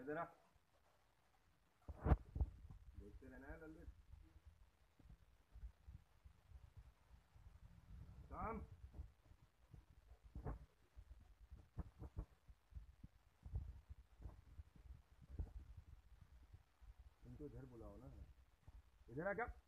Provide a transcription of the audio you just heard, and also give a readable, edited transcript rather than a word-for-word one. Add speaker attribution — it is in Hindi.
Speaker 1: इधर आ। देखते रहना है ललित। काम। इनको इधर बुलाओ ना। इधर आ क्या।